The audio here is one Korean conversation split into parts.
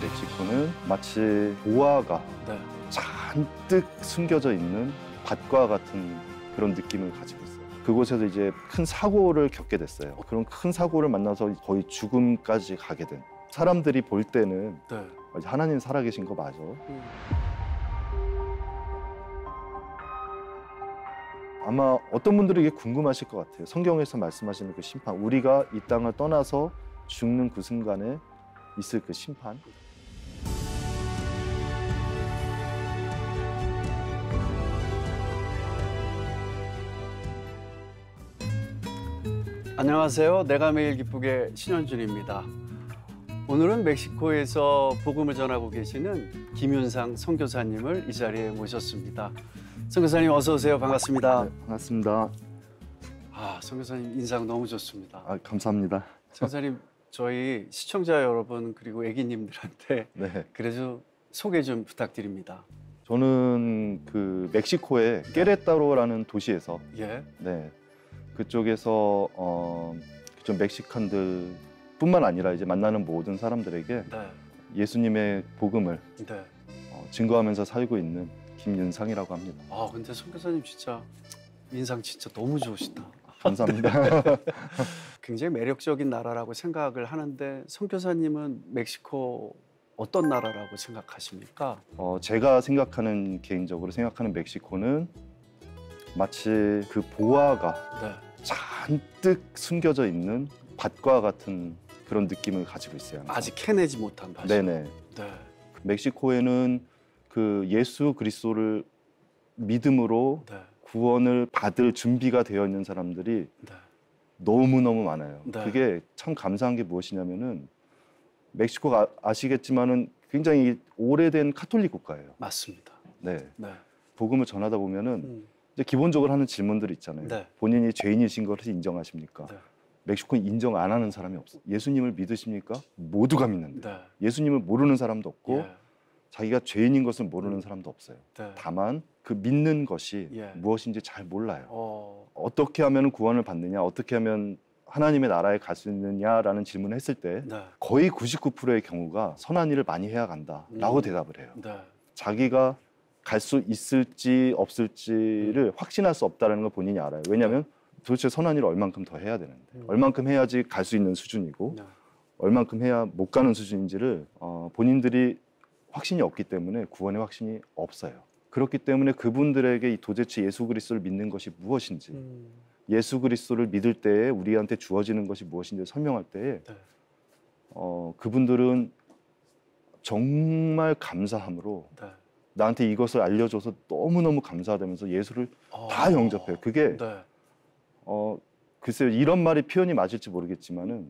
멕시코는 마치 보화가 네. 잔뜩 숨겨져 있는 밭과 같은 그런 느낌을 가지고 있어요. 그곳에서 이제 큰 사고를 겪게 됐어요. 그런 큰 사고를 만나서 거의 죽음까지 가게 된. 사람들이 볼 때는 네. 하나님 살아계신 거 맞아. 아마 어떤 분들은 이게 궁금하실 것 같아요. 성경에서 말씀하시는 그 심판, 우리가 이 땅을 떠나서 죽는 그 순간에 있을 그 심판. 안녕하세요. 내가 매일 기쁘게 신현준입니다. 오늘은 멕시코에서 복음을 전하고 계시는 김윤상 선교사님을 이 자리에 모셨습니다. 선교사님 어서 오세요. 반갑습니다. 네, 반갑습니다. 선교사님 인상 너무 좋습니다. 감사합니다. 선교사님 저희 시청자 여러분 그리고 애기님들한테 네. 그래도 소개 좀 부탁드립니다. 저는 그 멕시코의 깨레따로라는 도시에서 네. 그쪽에서 좀 멕시칸들뿐만 아니라 이제 만나는 모든 사람들에게 예수님의 복음을 증거하면서 살고 있는 김윤상이라고 합니다. 근데 선교사님 진짜 인상 진짜 너무 좋으시다. 감사합니다. 굉장히 매력적인 나라라고 생각을 하는데 선교사님은 멕시코 어떤 나라라고 생각하십니까? 제가 개인적으로 생각하는 멕시코는 마치 그 보화가 잔뜩 숨겨져 있는 밭과 같은 그런 느낌을 가지고 있어요. 항상. 아직 캐내지 못한 밭이. 네네. 멕시코에는 그 예수 그리스도를 믿음으로 구원을 받을 준비가 되어 있는 사람들이 너무너무 많아요. 그게 참 감사한 게 무엇이냐면은 멕시코가 아시겠지만은 굉장히 오래된 카톨릭 국가예요. 맞습니다. 네. 복음을 전하다 보면은 이제 기본적으로 하는 질문들이 있잖아요. 본인이 죄인이신 것을 인정하십니까? 멕시코는 인정 안 하는 사람이 없어요. 예수님을 믿으십니까? 모두가 믿는데 예수님을 모르는 사람도 없고 자기가 죄인인 것을 모르는 사람도 없어요. 다만 그 믿는 것이 무엇인지 잘 몰라요. 어떻게 하면 구원을 받느냐, 어떻게 하면 하나님의 나라에 갈 수 있느냐라는 질문을 했을 때 거의 99%의 경우가 선한 일을 많이 해야 간다라고 대답을 해요. 자기가 갈 수 있을지 없을지를 확신할 수 없다는 걸 본인이 알아요. 왜냐하면 도대체 선한 일을 얼만큼 더 해야 되는데 얼만큼 해야지 갈 수 있는 수준이고 얼만큼 해야 못 가는 수준인지를 본인들이 확신이 없기 때문에 구원의 확신이 없어요. 그렇기 때문에 그분들에게 도대체 예수 그리스도를 믿는 것이 무엇인지 예수 그리스도를 믿을 때에 우리한테 주어지는 것이 무엇인지 설명할 때에 그분들은 정말 감사함으로 나한테 이것을 알려줘서 너무너무 감사하다면서 예수를 다 영접해요. 그게 글쎄요, 이런 말이 표현이 맞을지 모르겠지만은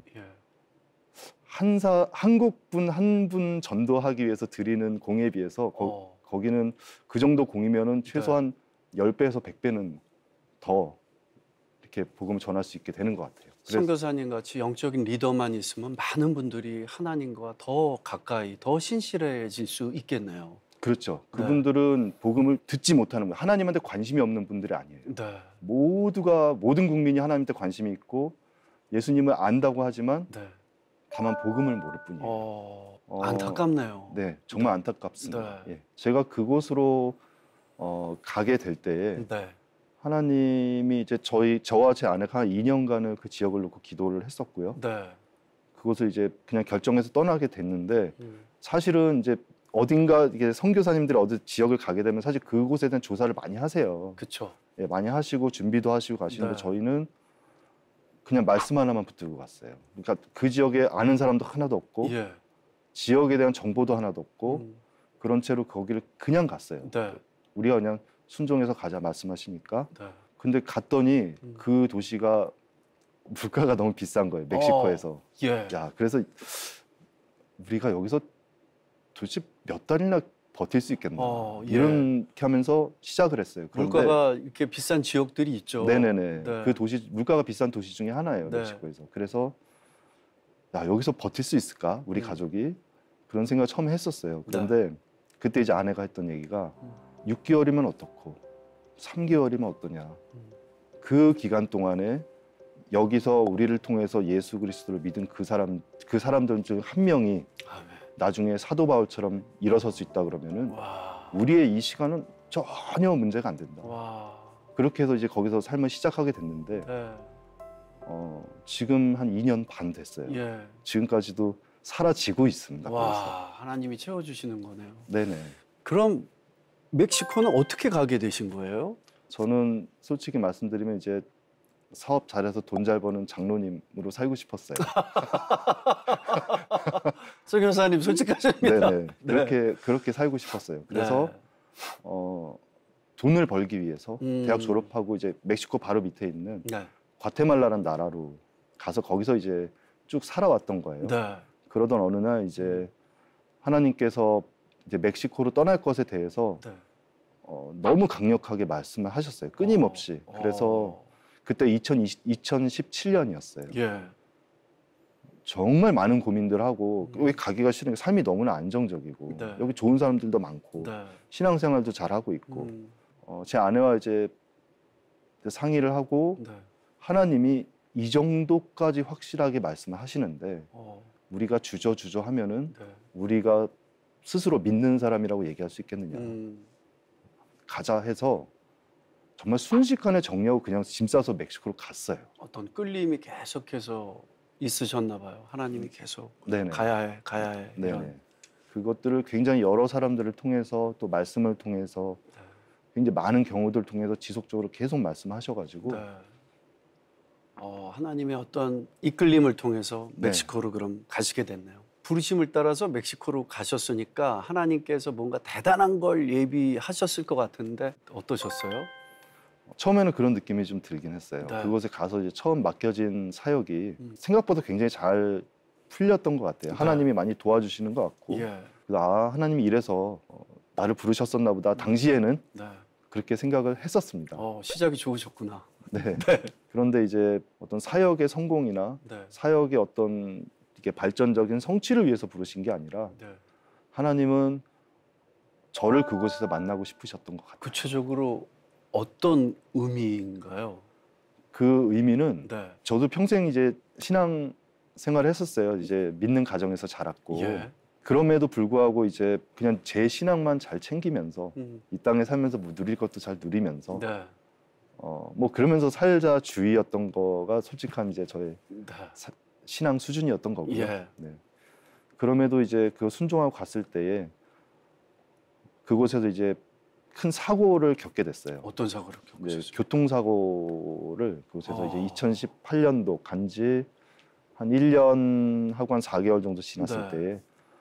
한국 분 한 분 전도하기 위해서 드리는 공에 비해서 거기는 그 정도 공이면은 최소한 10배에서 100배는 더 이렇게 복음을 전할 수 있게 되는 것 같아요. 선교사님 같이 영적인 리더만 있으면 많은 분들이 하나님과 더 가까이, 더 신실해질 수 있겠네요. 그렇죠. 그분들은 복음을 듣지 못하는 분, 하나님한테 관심이 없는 분들이 아니에요. 모든 국민이 하나님한테 관심이 있고 예수님을 안다고 하지만 다만 복음을 모를 뿐이에요. 안타깝네요. 네, 정말 안타깝습니다. 제가 그곳으로 가게 될 때에 하나님이 이제 저와 제 아내가 한 2년간을 그 지역을 놓고 기도를 했었고요. 그곳을 이제 그냥 결정해서 떠나게 됐는데 사실은 이제 어딘가 이게 선교사님들이 어디 지역을 가게 되면 사실 그곳에 대한 조사를 많이 하세요. 그렇죠. 많이 하시고 준비도 하시고 가시는데 저희는 그냥 말씀 하나만 붙들고 갔어요. 그러니까 그 지역에 아는 사람도 하나도 없고 지역에 대한 정보도 하나도 없고 그런 채로 거기를 그냥 갔어요. 우리가 그냥 순종해서 가자 말씀하시니까. 근데 갔더니 그 도시가 물가가 너무 비싼 거예요. 멕시코에서. 야, 그래서 우리가 여기서 도대체 몇 달이나 버틸 수 있겠나 이렇게 하면서 시작을 했어요. 그런데 물가가 이렇게 비싼 지역들이 있죠. 네네네. 그 도시 물가가 비싼 도시 중에 하나예요. 멕시코에서. 그래서 야, 여기서 버틸 수 있을까? 우리 가족이 그런 생각을 처음에 했었어요. 그런데 그때 이제 아내가 했던 얘기가 6개월이면 어떻고 3개월이면 어떠냐. 그 기간 동안에 여기서 우리를 통해서 예수 그리스도를 믿은 그 사람들 중 한 명이 나중에 사도 바울처럼 일어설 수 있다 그러면은 와. 우리의 이 시간은 전혀 문제가 안 된다. 와. 그렇게 해서 이제 거기서 삶을 시작하게 됐는데 네. 지금 한 2년 반 됐어요. 예. 지금까지도 사라지고 있습니다. 와, 거기서. 하나님이 채워주시는 거네요. 네네. 그럼 멕시코는 어떻게 가게 되신 거예요? 저는 솔직히 말씀드리면 이제 사업 잘해서 돈 잘 버는 장로님으로 살고 싶었어요. 선교사님 솔직하십니다. 네네. 그렇게 살고 싶었어요. 그래서 돈을 벌기 위해서 대학 졸업하고 이제 멕시코 바로 밑에 있는 네. 과테말라라는 나라로 가서 거기서 이제 쭉 살아왔던 거예요. 네. 그러던 어느 날 이제 하나님께서 이제 멕시코로 떠날 것에 대해서 네. 너무 강력하게 말씀을 하셨어요. 끊임없이. 그래서 그때 2017년이었어요. 예. 정말 많은 고민들 하고 여기 가기가 싫으니까 삶이 너무나 안정적이고 네. 여기 좋은 사람들도 많고 네. 신앙생활도 잘하고 있고 제 아내와 이제 상의를 하고 네. 하나님이 이 정도까지 확실하게 말씀을 하시는데 우리가 주저 하면은 네. 우리가 스스로 믿는 사람이라고 얘기할 수 있겠느냐. 가자 해서 정말 순식간에 정리하고 그냥 짐 싸서 멕시코로 갔어요. 어떤 끌림이 계속해서 있으셨나 봐요. 하나님이 계속 네네. 가야 해. 네네. 이런. 그것들을 굉장히 여러 사람들을 통해서 또 말씀을 통해서 네. 굉장히 많은 경우들을 통해서 지속적으로 계속 말씀하셔가지고 네. 하나님의 어떤 이끌림을 통해서 네. 멕시코로 그럼 가시게 됐네요. 부르심을 따라서 멕시코로 가셨으니까 하나님께서 뭔가 대단한 걸 예비하셨을 것 같은데 어떠셨어요? 처음에는 그런 느낌이 좀 들긴 했어요. 네. 그곳에 가서 이제 처음 맡겨진 사역이 생각보다 굉장히 잘 풀렸던 것 같아요. 네. 하나님이 많이 도와주시는 것 같고 예. 하나님이 이래서 나를 부르셨었나 보다. 당시에는 네. 그렇게 생각을 했었습니다. 시작이 좋으셨구나. 네. 그런데 이제 어떤 사역의 성공이나 네. 사역의 어떤 이게 발전적인 성취를 위해서 부르신 게 아니라 네. 하나님은 저를 그곳에서 만나고 싶으셨던 것 같아요. 구체적으로 어떤 의미인가요? 그 의미는 네. 저도 평생 이제 신앙 생활을 했었어요. 이제 믿는 가정에서 자랐고 예. 그럼에도 불구하고 이제 그냥 제 신앙만 잘 챙기면서 이 땅에 살면서 뭐 누릴 것도 잘 누리면서 네. 뭐 그러면서 살자 주의였던 거가 솔직한 이제 저의 네. 신앙 수준이었던 거고요. 예. 네. 그럼에도 이제 그 순종하고 갔을 때에 그곳에서 이제 큰 사고를 겪게 됐어요. 어떤 사고를 네, 겪으셨어요? 교통사고를 그곳에서 이제 2018년도 간지 한 1년 하고 한 4개월 정도 지났을 네. 때에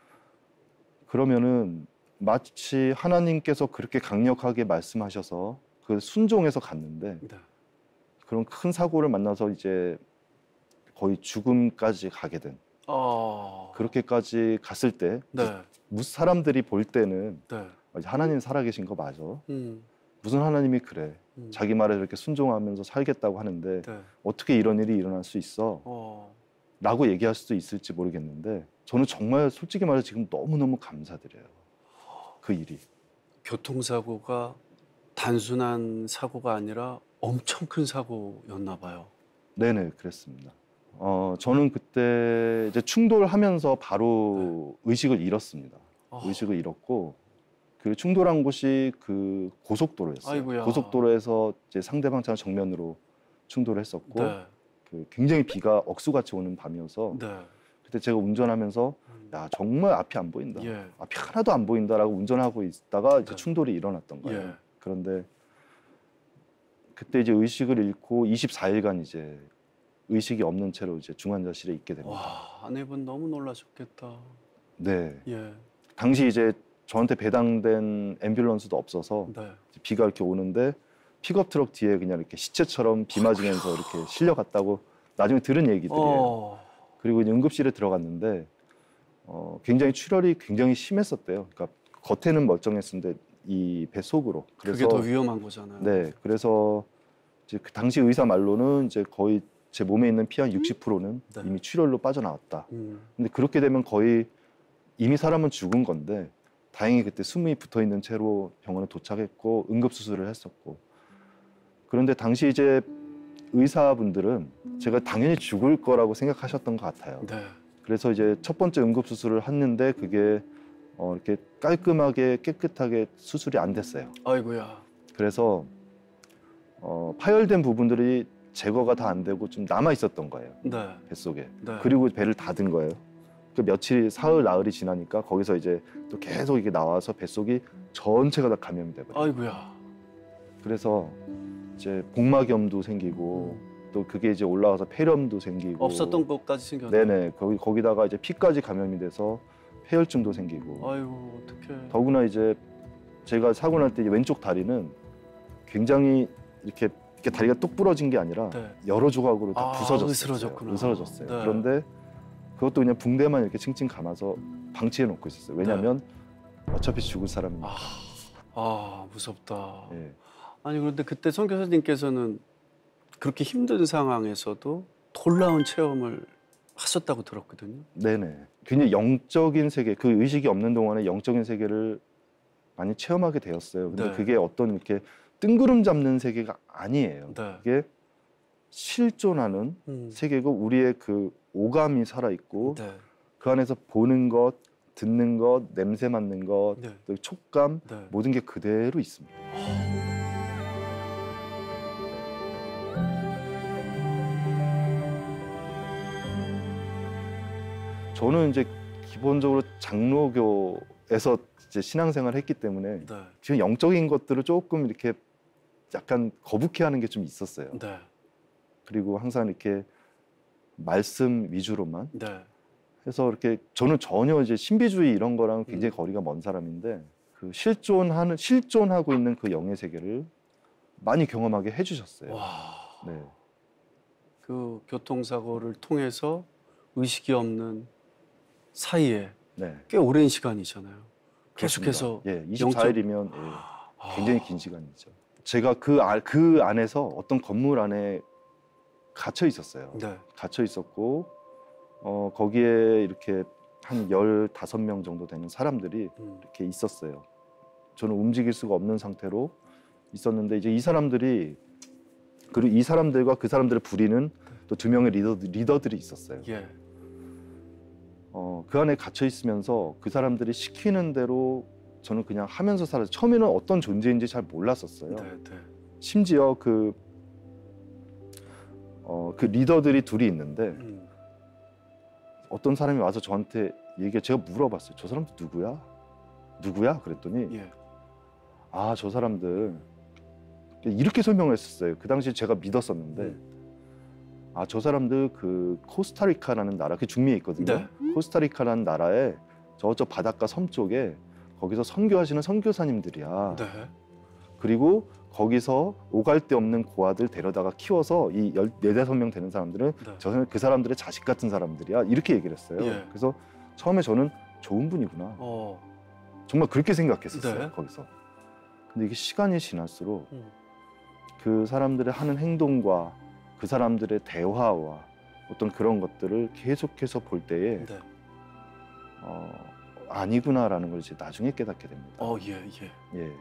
그러면은 마치 하나님께서 그렇게 강력하게 말씀하셔서 그 순종해서 갔는데 네. 그런 큰 사고를 만나서 이제 거의 죽음까지 가게 된 그렇게까지 갔을 때 네. 사람들이 볼 때는 네. 하나님 살아계신 거 맞아. 음. 무슨 하나님이 그래. 자기 말에 이렇게 순종하면서 살겠다고 하는데 네. 어떻게 이런 일이 일어날 수 있어? 라고 얘기할 수도 있을지 모르겠는데 저는 정말 솔직히 말해서 지금 너무너무 감사드려요. 그 일이. 교통사고가 단순한 사고가 아니라 엄청 큰 사고였나 봐요. 네네, 그랬습니다. 저는 그때 이제 충돌하면서 바로 의식을 잃었습니다. 의식을 잃었고 그 충돌한 곳이 그 고속도로였어요. 아이고야. 고속도로에서 이제 상대방 차 정면으로 충돌을 했었고 네. 그 굉장히 비가 억수같이 오는 밤이어서 네. 그때 제가 운전하면서 야 정말 앞이 안 보인다. 예. 앞이 하나도 안 보인다라고 운전하고 있다가 이제 네. 충돌이 일어났던 거예요. 예. 그런데 그때 이제 의식을 잃고 24일간 이제 의식이 없는 채로 이제 중환자실에 있게 됩니다. 와, 아내분 너무 놀라셨겠다. 네. 예. 당시 이제 저한테 배당된 앰뷸런스도 없어서 네. 비가 이렇게 오는데 픽업 트럭 뒤에 그냥 이렇게 시체처럼 비 맞으면서 이렇게 실려갔다고 나중에 들은 얘기들이에요. 그리고 이제 응급실에 들어갔는데 굉장히 출혈이 굉장히 심했었대요. 그러니까 겉에는 멀쩡했는데 이 배 속으로. 그게 더 위험한 거잖아요. 네, 그래서 이제 그 당시 의사 말로는 이제 거의 제 몸에 있는 피 한 60%는 네. 이미 출혈로 빠져나왔다. 근데 그렇게 되면 거의 이미 사람은 죽은 건데 다행히 그때 숨이 붙어 있는 채로 병원에 도착했고 응급 수술을 했었고 그런데 당시 이제 의사분들은 제가 당연히 죽을 거라고 생각하셨던 것 같아요. 네. 그래서 이제 첫 번째 응급 수술을 했는데 그게 이렇게 깔끔하게 깨끗하게 수술이 안 됐어요. 아이고야. 그래서 파열된 부분들이 제거가 다 안 되고 좀 남아 있었던 거예요. 네. 뱃속에. 네. 그리고 배를 닫은 거예요. 그 며칠이 사흘 나흘이 지나니까 거기서 이제 또 계속 이게 나와서 뱃속이 전체가 다 감염이 돼버려요. 아이고야. 그래서 이제 복막염도 생기고 또 그게 이제 올라가서 폐렴도 생기고 없었던 것까지 생겼네. 네네 거기다가 이제 피까지 감염이 돼서 폐혈증도 생기고 아이고 어떡해. 더구나 이제 제가 사고 날 때 왼쪽 다리는 굉장히 이렇게 다리가 뚝 부러진 게 아니라 네. 여러 조각으로 다 부서졌어요. 으스러졌구나. 으스러졌어요. 네. 그런데 그것도 그냥 붕대만 이렇게 칭칭 감아서 방치해 놓고 있었어요. 왜냐하면 어차피 죽을 사람이니까. 무섭다. 예. 아니 그런데 그때 선교사님께서는 그렇게 힘든 상황에서도 놀라운 체험을 하셨다고 들었거든요. 네네. 굉장히 영적인 세계, 그 의식이 없는 동안에 영적인 세계를 많이 체험하게 되었어요. 근데 네. 그게 어떤 이렇게 뜬구름 잡는 세계가 아니에요. 네. 그게 실존하는 세계고 우리의 그 오감이 살아 있고 네. 그 안에서 보는 것, 듣는 것, 냄새 맡는 것, 네. 또 촉감 네. 모든 게 그대로 있습니다. 저는 이제 기본적으로 장로교에서 이제 신앙생활을 했기 때문에 네. 지금 영적인 것들을 조금 이렇게 약간 거북해하는 게 좀 있었어요. 네. 그리고 항상 이렇게 말씀 위주로만 네. 해서 이렇게 저는 전혀 이제 신비주의 이런 거랑 굉장히 거리가 먼 사람인데 그 실존하고 있는 그 영의 세계를 많이 경험하게 해주셨어요. 와. 네. 그 교통사고를 통해서 의식이 없는 사이에 네. 꽤 오랜 시간이잖아요. 그렇습니다. 계속해서 예, 24일이면 굉장히 긴 시간이죠. 제가 그 안에서 어떤 건물 안에 갇혀 있었어요. 네. 갇혀 있었고 거기에 이렇게 한 15명 정도 되는 사람들이 이렇게 있었어요. 저는 움직일 수가 없는 상태로 있었는데 이제 이 사람들이 그리고 이 사람들과 그 사람들을 부리는 또 2명의 리더들이 있었어요. 예. 그 안에 갇혀 있으면서 그 사람들이 시키는 대로 저는 그냥 하면서 살았어요. 처음에는 어떤 존재인지 잘 몰랐었어요. 네, 네. 심지어 그 리더들이 둘이 있는데 어떤 사람이 와서 저한테 제가 물어봤어요. 저 사람들 누구야? 누구야? 그랬더니 예. 저 사람들 이렇게 설명했었어요. 그 당시 제가 믿었었는데 저 사람들 그 코스타리카라는 나라, 그 중미에 있거든요. 네. 코스타리카라는 나라에 저쪽 바닷가 섬 쪽에 거기서 선교하시는 선교사님들이야. 네. 그리고 거기서 오갈 데 없는 고아들 데려다가 키워서 이 14~15명 되는 사람들은 네. 그 사람들의 자식 같은 사람들이야. 이렇게 얘기를 했어요. 예. 그래서 처음에 저는 좋은 분이구나. 정말 그렇게 생각했었어요. 네. 거기서. 근데 이게 시간이 지날수록 그 사람들의 하는 행동과 그 사람들의 대화와 어떤 그런 것들을 계속해서 볼 때에 네. 아니구나라는 걸 이제 나중에 깨닫게 됩니다. 예. 예.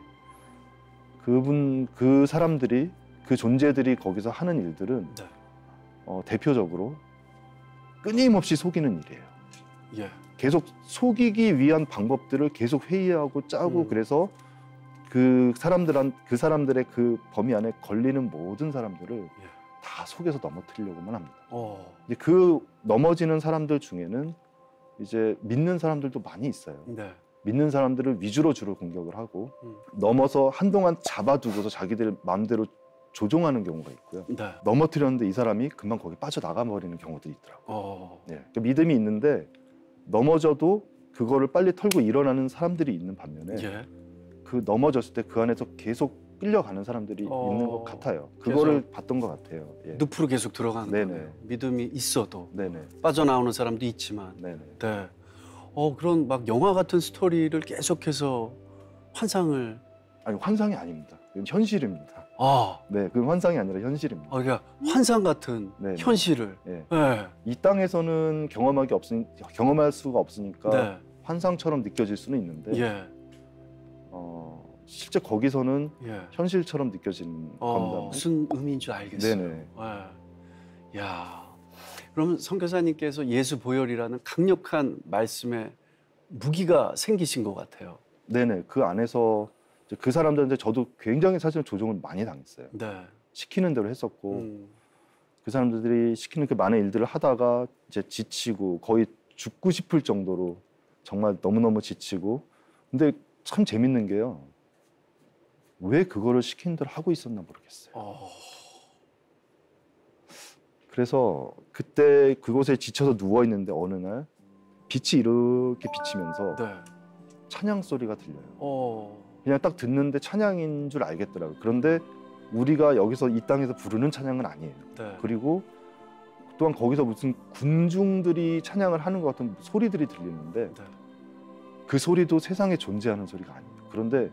그 사람들이 그 존재들이 거기서 하는 일들은 네. 대표적으로 끊임없이 속이는 일이에요. 예. 계속 속이기 위한 방법들을 계속 회의하고 짜고 그래서 그 사람들의 그 범위 안에 걸리는 모든 사람들을 다 속여서 넘어뜨리려고만 합니다. 이제 그 넘어지는 사람들 중에는 이제 믿는 사람들도 많이 있어요. 네. 믿는 사람들을 위주로 주로 공격을 하고 넘어서 한동안 잡아두고서 자기들 마음대로 조종하는 경우가 있고요. 네. 넘어뜨렸는데 이 사람이 금방 거기 빠져나가 버리는 경우도 있더라고요. 예. 그러니까 믿음이 있는데 넘어져도 그거를 빨리 털고 일어나는 사람들이 있는 반면에 그 넘어졌을 때 그 안에서 계속 끌려가는 사람들이 있는 것 같아요. 그거를 봤던 것 같아요. 예. 늪으로 계속 들어가는 네네. 거예요. 믿음이 있어도 네네. 빠져나오는 사람도 있지만 네네. 네. 그런 막 영화 같은 스토리를 계속해서 환상을 아니 환상이 아닙니다. 이건 현실입니다. 네, 그건 환상이 아니라 현실입니다. 그러니까 환상 같은 네네. 현실을 네. 네. 이 땅에서는 경험할 수가 없으니까 네. 환상처럼 느껴질 수는 있는데 예. 실제 거기서는 예. 현실처럼 느껴지는 겁니다. 무슨 의미인 줄 알겠어요. 네네. 야, 그러면 선교사님께서 예수 보혈이라는 강력한 말씀에 무기가 생기신 것 같아요. 네네. 그 안에서 이제 그 사람들한테 저도 굉장히 사실은 조종을 많이 당했어요. 네. 시키는 대로 했었고 그 사람들이 시키는 그 많은 일들을 하다가 이제 지치고 거의 죽고 싶을 정도로 정말 너무너무 지치고 근데 참 재밌는 게요. 왜 그거를 시키는 대로 하고 있었나 모르겠어요. 그래서 그때 그곳에 지쳐서 누워 있는데 어느 날 빛이 이렇게 비치면서 네. 찬양 소리가 들려요. 그냥 딱 듣는데 찬양인 줄 알겠더라고요. 그런데 우리가 여기서 이 땅에서 부르는 찬양은 아니에요. 네. 그리고 또한 거기서 무슨 군중들이 찬양을 하는 것 같은 소리들이 들리는데 네. 그 소리도 세상에 존재하는 소리가 아니에요. 그런데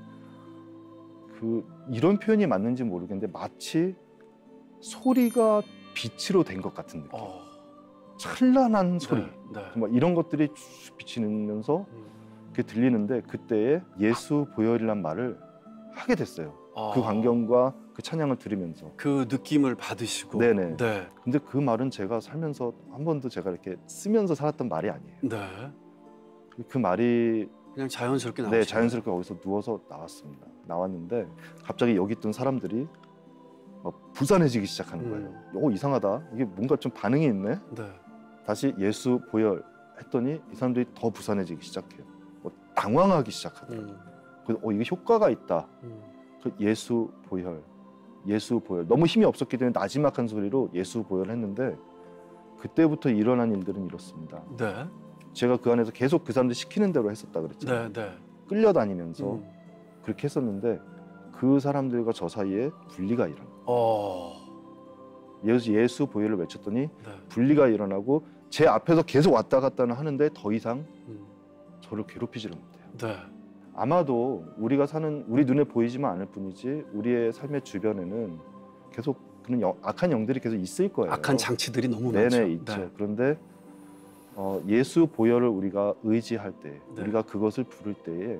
이런 표현이 맞는지 모르겠는데 마치 소리가 빛으로 된 것 같은 느낌. 찬란한 소리. 네. 정말 이런 것들이 쭉 비치면서 그게 들리는데 그때에 예수 보혈이란 말을 하게 됐어요. 그 광경과 그 찬양을 들으면서 그 느낌을 받으시고. 네네. 네. 근데 그 말은 제가 살면서 한 번도 제가 이렇게 쓰면서 살았던 말이 아니에요. 네. 그 말이 그냥 자연스럽게 나오시네요. 네, 자연스럽게 거기서 누워서 나왔습니다. 나왔는데 갑자기 여기 있던 사람들이 막 부산해지기 시작하는 거예요. 이상하다. 이게 뭔가 좀 반응이 있네. 네. 다시 예수 보혈 했더니 이 사람들이 더 부산해지기 시작해요. 당황하기 시작하더라고요. 그래서 이게 효과가 있다. 그 예수 보혈. 너무 힘이 없었기 때문에 나지막한 소리로 예수 보혈 했는데 그때부터 일어난 일들은 이렇습니다. 네. 제가 그 안에서 계속 그 사람들 시키는 대로 했었다 그랬잖아요. 네. 끌려다니면서 그렇게 했었는데 그 사람들과 저 사이에 분리가 일어나요. 예수 보혈을 외쳤더니 분리가 일어나고 제 앞에서 계속 왔다 갔다 하는데 더 이상 저를 괴롭히지를 못해요. 네. 아마도 우리가 사는 우리 눈에 보이지만 않을 뿐이지 우리의 삶의 주변에는 계속 그런 악한 영들이 계속 있을 거예요. 악한 장치들이 너무 많죠. 네네 있죠. 네. 그런데 예수 보혈을 우리가 의지할 때, 네. 우리가 그것을 부를 때에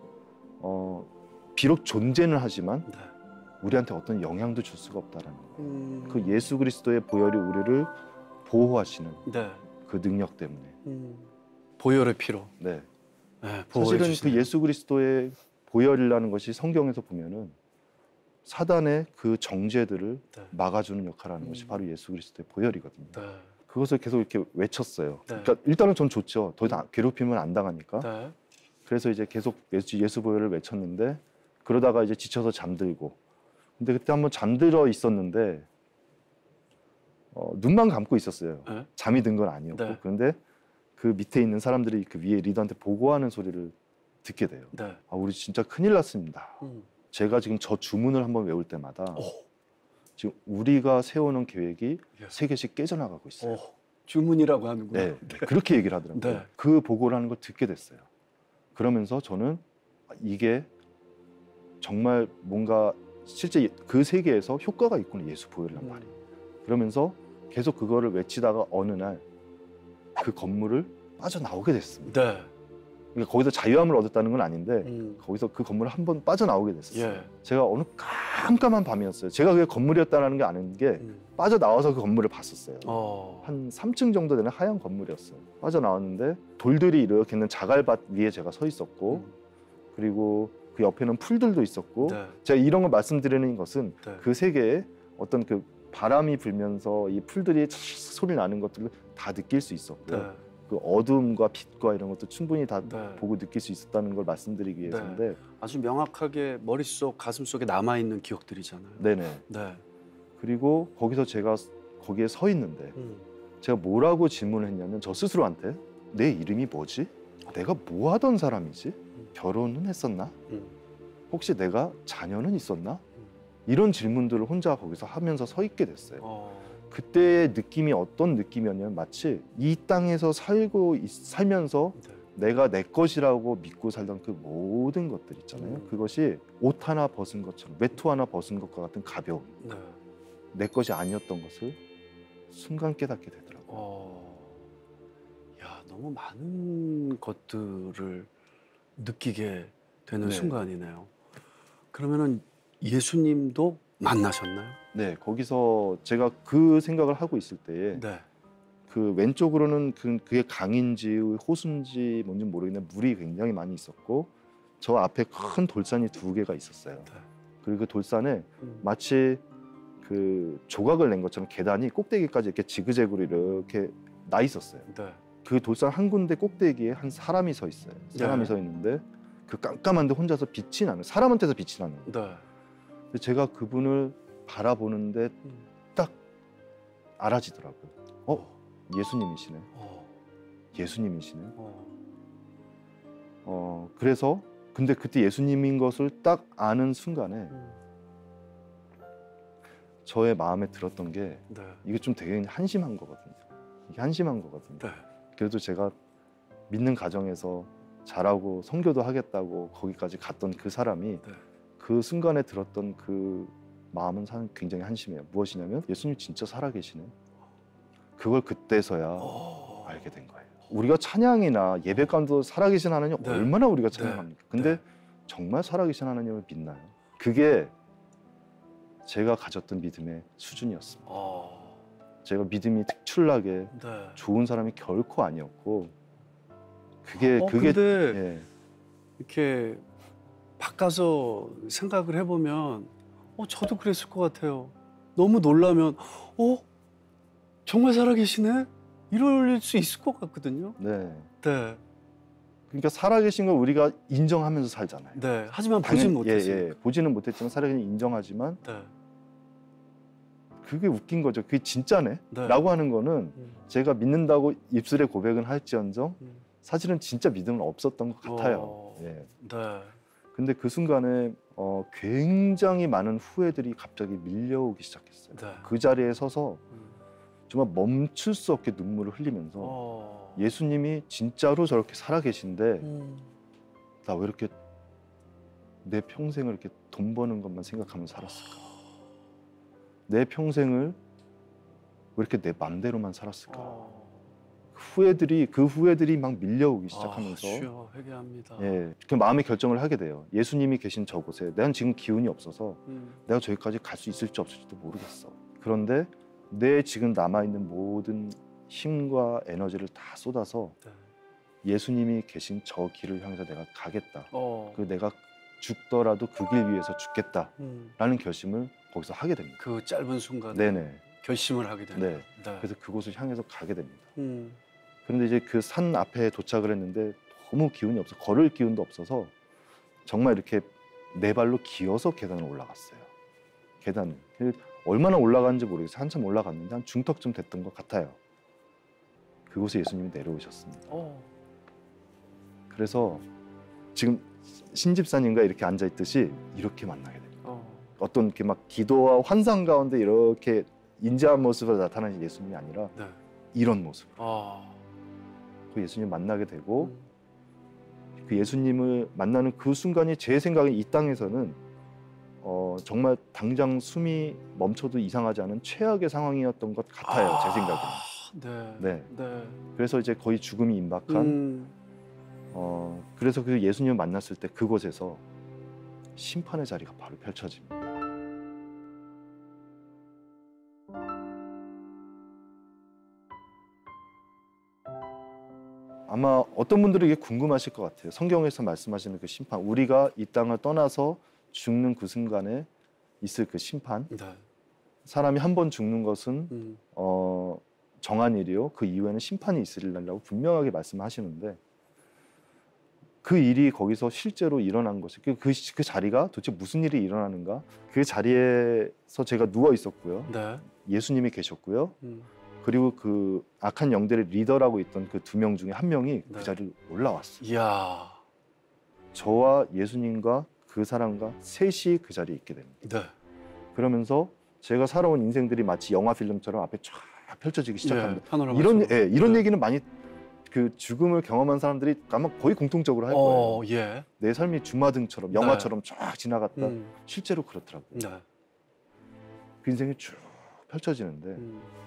비록 존재는 하지만 우리한테 어떤 영향도 줄 수가 없다라는 거예요. 그 예수 그리스도의 보혈이 우리를 보호하시는 그 능력 때문에. 보혈의 피로. 네. 네, 사실은 주시네요. 그 예수 그리스도의 보혈이라는 것이 성경에서 보면은 사단의 그 정죄들을 막아주는 역할을 하는 것이 바로 예수 그리스도의 보혈이거든요. 네. 그것을 계속 이렇게 외쳤어요. 네. 그러니까 일단은 전 좋죠. 더 이상 괴롭힘을 안 당하니까. 네. 그래서 이제 계속 예수 보혈을 외쳤는데 그러다가 이제 지쳐서 잠들고. 근데 그때 한번 잠들어 있었는데 눈만 감고 있었어요. 네. 잠이 든 건 아니었고. 네. 그런데 그 밑에 있는 사람들이 그 위에 리더한테 보고하는 소리를 듣게 돼요. 네. 우리 진짜 큰일 났습니다. 제가 지금 저 주문을 한번 외울 때마다 지금 우리가 세워놓은 계획이 3개씩 깨져나가고 있어요. 주문이라고 하는구나. 네, 그렇게 얘기를 하더라고요. 네. 그 보고를 하는 걸 듣게 됐어요. 그러면서 저는 이게 정말 뭔가 실제 그 세계에서 효과가 있구나, 예수 보혈이란 말이. 그러면서 계속 그거를 외치다가 어느 날 그 건물을 빠져나오게 됐습니다. 네. 그러니까 거기서 자유함을 얻었다는 건 아닌데 거기서 그 건물을 한번 빠져나오게 됐어요. 예. 제가 어느 깜깜한 밤이었어요. 제가 그게 건물이었다는 게 아는 게 빠져나와서 그 건물을 봤었어요. 한 3층 정도 되는 하얀 건물이었어요. 빠져나왔는데 돌들이 이렇게 있는 자갈밭 위에 제가 서 있었고 그리고 그 옆에는 풀들도 있었고 제가 이런 걸 말씀드리는 것은 그 세계에 어떤 그 바람이 불면서 이 풀들이 소리 나는 것들을 다 느낄 수 있었고요. 그 어둠과 빛과 이런 것도 충분히 다 보고 느낄 수 있었다는 걸 말씀드리기 위해서인데 아주 명확하게 머릿속, 가슴속에 남아있는 기억들이잖아요. 네네. 네. 그리고 거기서 제가 거기에 서 있는데 제가 뭐라고 질문을 했냐면 저 스스로한테 내 이름이 뭐지? 내가 뭐 하던 사람이지? 결혼은 했었나? 혹시 내가 자녀는 있었나? 이런 질문들을 혼자 거기서 하면서 서 있게 됐어요. 그때의 느낌이 어떤 느낌이었냐면 마치 이 땅에서 살면서 내가 내 것이라고 믿고 살던 그 모든 것들 있잖아요. 그것이 옷 하나 벗은 것처럼 외투 하나 벗은 것과 같은 가벼움. 내 것이 아니었던 것을 순간 깨닫게 되더라고요. 야, 너무 많은 것들을 느끼게 되는 순간이네요. 그러면은 예수님도 만나셨나요? 네, 거기서 제가 그 생각을 하고 있을 때에 그 왼쪽으로는 그게 강인지 호수인지 뭔지 모르겠는데 물이 굉장히 많이 있었고 저 앞에 큰 돌산이 2개가 있었어요. 그리고 그 돌산에 마치 그 조각을 낸 것처럼 계단이 꼭대기까지 이렇게 지그재그로 이렇게 나 있었어요. 네. 그 돌산 한 군데 꼭대기에 한 사람이 서 있어요. 사람이 서 있는데 그 깜깜한데 혼자서 빛이 나는, 사람한테서 빛이 나는 거예요. 근데 제가 그분을 바라보는데 딱 알아지더라고요. 예수님이시네. 예수님이시네. 그래서 근데 그때 예수님인 것을 딱 아는 순간에 저의 마음에 들었던 게 이게 좀 되게 한심한 거거든요. 이게 한심한 거거든요. 그래도 제가 믿는 가정에서 자라고 선교도 하겠다고 거기까지 갔던 그 사람이 그 순간에 들었던 그 마음은 굉장히 한심해요. 무엇이냐면 예수님 진짜 살아계시네. 그걸 그때서야 알게 된 거예요. 우리가 찬양이나 예배 가운데도 살아계신 하나님 얼마나 우리가 찬양합니까? 근데 정말 살아계신 하나님을 믿나요? 그게 제가 가졌던 믿음의 수준이었습니다. 제가 믿음이 특출나게 좋은 사람이 결코 아니었고 그게 근데 이렇게 바꿔서 생각을 해보면 저도 그랬을 것 같아요. 너무 놀라면 정말 살아계시네? 이럴 수 있을 것 같거든요. 네. 그러니까 살아계신 걸 우리가 인정하면서 살잖아요. 하지만 보진 못했어요. 보지는 못했지만 살아계신 인정하지만 그게 웃긴 거죠. 그게 진짜네? 라고 하는 거는 제가 믿는다고 입술에 고백은 할지언정 사실은 진짜 믿음은 없었던 것 같아요. 근데 그 순간에 굉장히 많은 후회들이 갑자기 밀려오기 시작했어요. 그 자리에 서서 정말 멈출 수 없게 눈물을 흘리면서 예수님이 진짜로 저렇게 살아계신데 나 왜 이렇게 내 평생을 이렇게 돈 버는 것만 생각하면서 살았을까? 내 평생을 왜 이렇게 내 맘대로만 살았을까? 그 후회들이 막 밀려오기 시작하면서 주여 회개합니다. 그 마음의 결정을 하게 돼요. 예수님이 계신 저곳에 내가 지금 기운이 없어서 내가 저기까지 갈 수 있을지 없을지도 모르겠어. 그런데 내 지금 남아있는 모든 힘과 에너지를 다 쏟아서 예수님이 계신 저 길을 향해서 내가 가겠다. 그 내가 죽더라도 그 길 위해서 죽겠다라는 결심을 거기서 하게 됩니다. 그 짧은 순간에 결심을 하게 됩니다. 그래서 그곳을 향해서 가게 됩니다. 그런데 이제 그 산 앞에 도착을 했는데 너무 기운이 없어, 걸을 기운도 없어서 정말 이렇게 네 발로 기어서 계단을 올라갔어요. 계단을 얼마나 올라갔는지 모르겠어요. 한참 올라갔는데 한 중턱쯤 됐던 것 같아요. 그곳에 예수님이 내려오셨습니다. 그래서 지금 신집사님과 이렇게 앉아 있듯이 이렇게 만나게 됩니다. 어떤 이렇게 막 기도와 환상 가운데 이렇게 인자한 모습으로 나타나는 예수님이 아니라 이런 모습. 그 예수님 만나게 되고 그 예수님을 만나는 그 순간이 제 생각에 이 땅에서는 정말 당장 숨이 멈춰도 이상하지 않은 최악의 상황이었던 것 같아요. 제 생각에는. 그래서 이제 거의 죽음이 임박한 그래서 그 예수님을 만났을 때 그곳에서 심판의 자리가 바로 펼쳐집니다. 아마 어떤 분들은 이게 궁금하실 것 같아요. 성경에서 말씀하시는 그 심판, 우리가 이 땅을 떠나서 죽는 그 순간에 있을 그 심판. 사람이 한 번 죽는 것은 정한 일이요. 그 이후에는 심판이 있으리라고 분명하게 말씀하시는데 그 일이 거기서 실제로 일어난 것이 그 자리가 도대체 무슨 일이 일어나는가? 그 자리에서 제가 누워 있었고요. 예수님이 계셨고요. 그리고 그 악한 영들의 리더라고 있던 그 2명 중에 한 명이 그 자리를 올라왔어요. 저와 예수님과 그 사람과 셋이 그 자리에 있게 됩니다. 그러면서 제가 살아온 인생들이 마치 영화 필름처럼 앞에 쫙 펼쳐지기 시작합니다. 이런 얘기는 많이 그 죽음을 경험한 사람들이 아마 거의 공통적으로 할 거예요. 내 삶이 주마등처럼 영화처럼 쫙 지나갔다. 실제로 그렇더라고요. 그 인생이 쭉 펼쳐지는데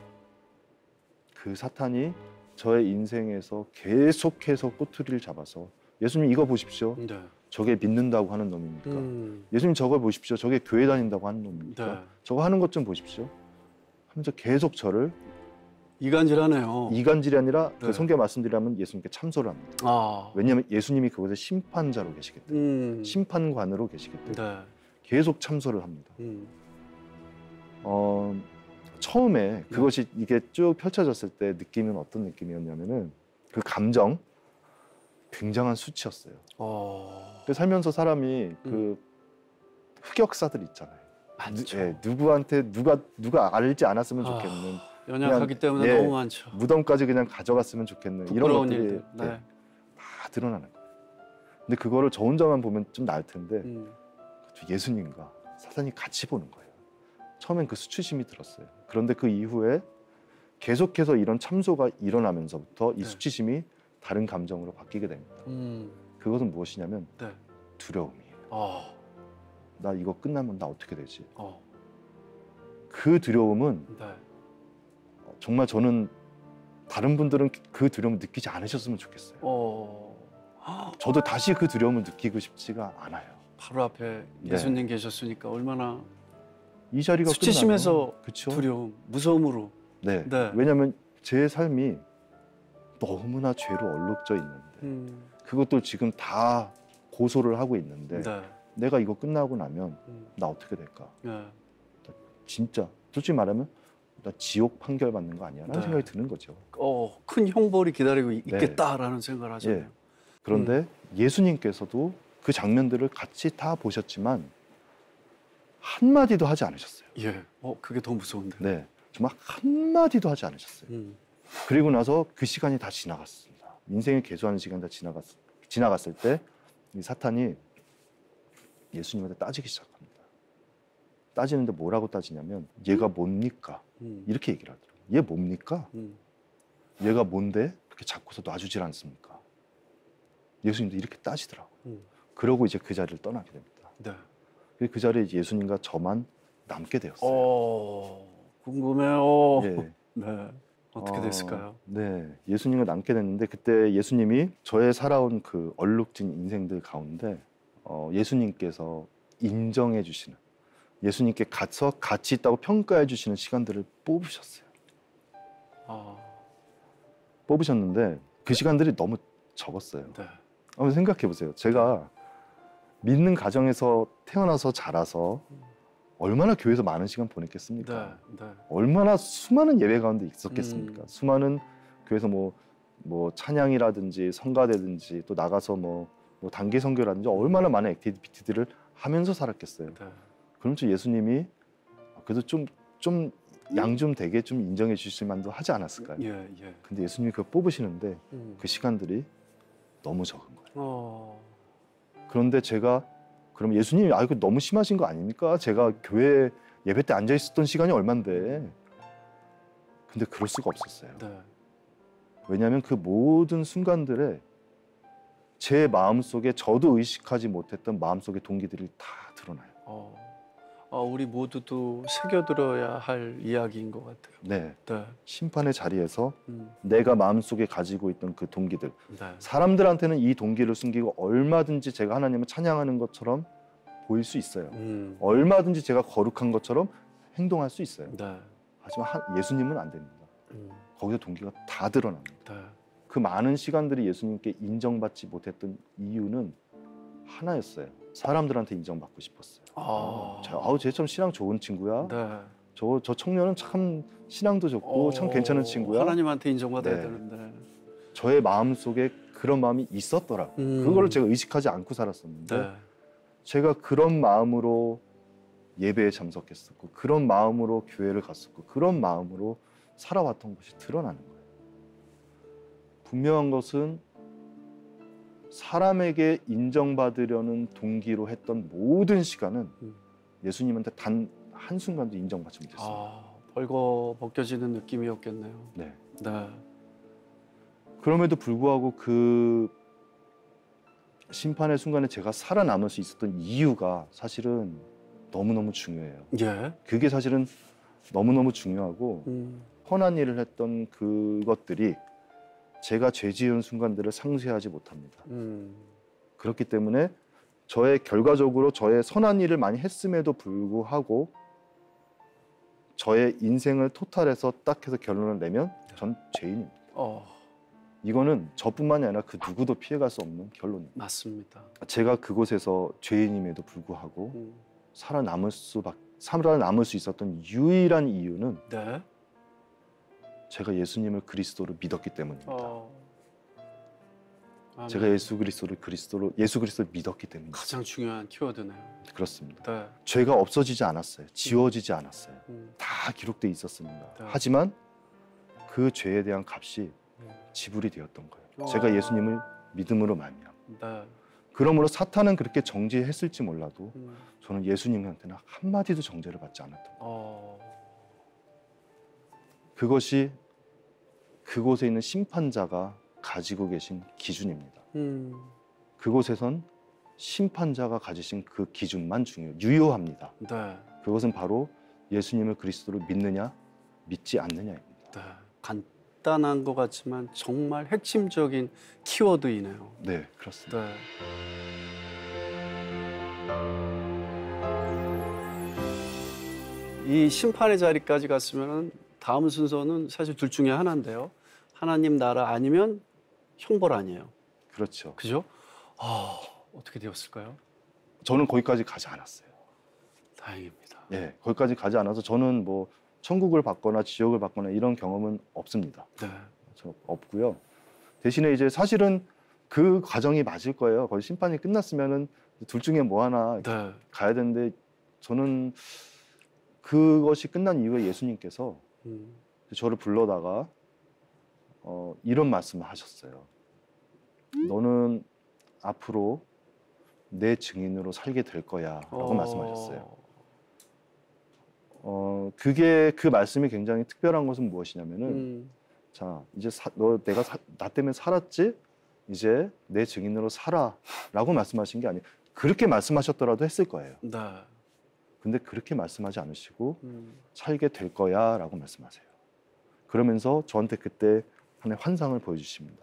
그 사탄이 저의 인생에서 계속해서 꼬투리를 잡아서 예수님 이거 보십시오. 저게 믿는다고 하는 놈입니까? 예수님 저걸 보십시오. 저게 교회 다닌다고 하는 놈입니까? 저거 하는 것 좀 보십시오. 하면서 계속 저를 이간질하네요. 이간질이 아니라 네. 그 성경 말씀드리면 예수님께 참소를 합니다. 아. 왜냐하면 예수님이 그곳에 심판자로 계시기 때문에 심판관으로 계시기 때문에 네. 계속 참소를 합니다. 처음에 그것이 이게 쭉 펼쳐졌을 때 느낌은 어떤 느낌이었냐면은 그 감정 굉장한 수치였어요. 그래서 살면서 사람이 그 흑역사들 있잖아요. 많죠. 누구한테 누가 알지 않았으면 좋겠는 연약하기 때문에 너무 많죠. 무덤까지 그냥 가져갔으면 좋겠는 이런 것들이 일들. 다 드러나는 거예요. 근데 그거를 저 혼자만 보면 좀 나을 텐데 예수님과 사탄이 같이 보는 거예요. 처음엔 그 수치심이 들었어요. 그런데 그 이후에 계속해서 이런 참소가 일어나면서부터 이 수치심이 다른 감정으로 바뀌게 됩니다. 그것은 무엇이냐면 두려움이에요. 나 이거 끝나면 나 어떻게 되지? 그 두려움은 정말 저는 다른 분들은 그 두려움을 느끼지 않으셨으면 좋겠어요. 저도 다시 그 두려움을 느끼고 싶지가 않아요. 바로 앞에 예수님 계셨으니까 얼마나 이 자리가 수치심에서 그쵸? 두려움, 무서움으로. 네. 왜냐하면 제 삶이 너무나 죄로 얼룩져 있는데 그것도 지금 다 고소를 하고 있는데 내가 이거 끝나고 나면 나 어떻게 될까? 진짜 솔직히 말하면 나 지옥 판결 받는 거 아니야? 라는 생각이 드는 거죠. 큰 형벌이 기다리고 있겠다라는 생각을 하셨네요. 그런데 예수님께서도 그 장면들을 같이 다 보셨지만 한마디도 하지 않으셨어요. 그게 더 무서운데. 네, 정말 한마디도 하지 않으셨어요. 그리고 나서 그 시간이 다 지나갔습니다. 인생을 개수하는 시간이 다 지나갔을 때 이 사탄이 예수님한테 따지기 시작합니다. 따지는데 뭐라고 따지냐면 얘가 뭡니까? 이렇게 얘기를 하더라고요. 얘 뭡니까? 얘가 뭔데 그렇게 자꾸서 놔주질 않습니까? 예수님도 이렇게 따지더라고요. 그러고 이제 그 자리를 떠나게 됩니다. 그 자리에 예수님과 저만 남게 되었어요. 궁금해요. 예. 어떻게 됐을까요? 네, 예수님과 남게 됐는데 그때 예수님이 저의 살아온 그 얼룩진 인생들 가운데 예수님께서 인정해 주시는, 예수님께 가서 가치 있다고 평가해 주시는 시간들을 뽑으셨어요. 뽑으셨는데 그 시간들이 너무 적었어요. 한번 생각해 보세요. 제가 믿는 가정에서 태어나서 자라서 얼마나 교회에서 많은 시간 보냈겠습니까? 얼마나 수많은 예배 가운데 있었겠습니까? 수많은 교회에서 뭐 찬양이라든지 성가대든지 또 나가서 뭐 단기 선교라든지 얼마나 많은 액티비티들을 하면서 살았겠어요. 그럼 또 예수님이 그래도 좀 양 좀 되게 좀 인정해 주실 만도 하지 않았을까요? 근데 예수님이 그걸 뽑으시는데 그 시간들이 너무 적은 거예요. 그런데 제가 그럼 예수님이 이거 너무 심하신 거 아닙니까? 제가 교회 예배 때 앉아 있었던 시간이 얼만데. 근데 그럴 수가 없었어요. 왜냐하면 그 모든 순간들에 제 마음속에 저도 의식하지 못했던 마음속의 동기들이 다 드러나요. 우리 모두도 새겨들어야 할 이야기인 것 같아요. 네. 심판의 자리에서 내가 마음속에 가지고 있던 그 동기들, 사람들한테는 이 동기를 숨기고 얼마든지 제가 하나님을 찬양하는 것처럼 보일 수 있어요. 얼마든지 제가 거룩한 것처럼 행동할 수 있어요. 하지만 예수님은 안 됩니다. 거기서 동기가 다 드러납니다. 그 많은 시간들이 예수님께 인정받지 못했던 이유는 하나였어요. 사람들한테 인정받고 싶었어요. 쟤 참 신앙 좋은 친구야. 저 청년은 참 신앙도 좋고 참 괜찮은 친구야. 하나님한테 인정받아야 되는데. 저의 마음속에 그런 마음이 있었더라고요. 그거를 제가 의식하지 않고 살았었는데 제가 그런 마음으로 예배에 참석했었고 그런 마음으로 교회를 갔었고 그런 마음으로 살아왔던 것이 드러나는 거예요. 분명한 것은 사람에게 인정받으려는 동기로 했던 모든 시간은 예수님한테 단 한순간도 인정받지 못했습니다. 벌거벗겨지는 느낌이었겠네요. 네. 그럼에도 불구하고 그 심판의 순간에 제가 살아남을 수 있었던 이유가 사실은 너무너무 중요해요. 그게 사실은 너무너무 중요하고 선한 일을 했던 그것들이 제가 죄 지은 순간들을 상쇄하지 못합니다. 그렇기 때문에 결과적으로 저의 선한 일을 많이 했음에도 불구하고 저의 인생을 토탈해서 딱 해서 결론을 내면 전 죄인입니다. 이거는 저뿐만이 아니라 그 누구도 피해갈 수 없는 결론입니다. 맞습니다. 제가 그곳에서 죄인임에도 불구하고 살아남을 수 있었던 유일한 이유는 네. 제가 예수님을 그리스도로 믿었기 때문입니다. 제가 아멘. 예수 그리스도를 믿었기 때문입니다. 가장 중요한 키워드네요. 그렇습니다. 네. 죄가 없어지지 않았어요. 지워지지 않았어요. 다 기록돼 있었습니다. 네. 하지만 그 죄에 대한 값이 지불이 되었던 거예요. 제가 예수님을 믿음으로 말미암아. 네. 그러므로 사탄은 그렇게 정죄했을지 몰라도 저는 예수님한테는 한마디도 정죄를 받지 않았던 거예요. 그것이 그곳에 있는 심판자가 가지고 계신 기준입니다. 그곳에선 심판자가 가지신 그 기준만 유효합니다. 네. 그것은 바로 예수님을 그리스도로 믿느냐 믿지 않느냐입니다. 네. 간단한 것 같지만 정말 핵심적인 키워드이네요. 네, 그렇습니다. 네. 이 심판의 자리까지 갔으면 다음 순서는 사실 둘 중에 하나인데요. 하나님 나라 아니면 형벌 아니에요. 그렇죠. 그죠? 어떻게 되었을까요? 저는 거기까지 가지 않았어요. 다행입니다. 예, 거기까지 가지 않아서 저는 뭐 천국을 받거나 지옥을 받거나 이런 경험은 없습니다. 네. 저 없고요. 대신에 이제 사실은 그 과정이 맞을 거예요. 거의 심판이 끝났으면은 둘 중에 뭐 하나 네. 가야 되는데 저는 그것이 끝난 이후에 예수님께서 저를 불러다가 이런 말씀을 하셨어요. 너는 앞으로 내 증인으로 살게 될 거야라고 말씀하셨어요. 그게 그 말씀이 굉장히 특별한 것은 무엇이냐면은 자 이제 내가 나 때문에 살았지 이제 내 증인으로 살아라고 말씀하신 게 아니에요. 그렇게 말씀하셨더라도 했을 거예요. 네. 근데 그렇게 말씀하지 않으시고 살게 될 거야라고 말씀하세요. 그러면서 저한테 그때 하나의 환상을 보여주십니다.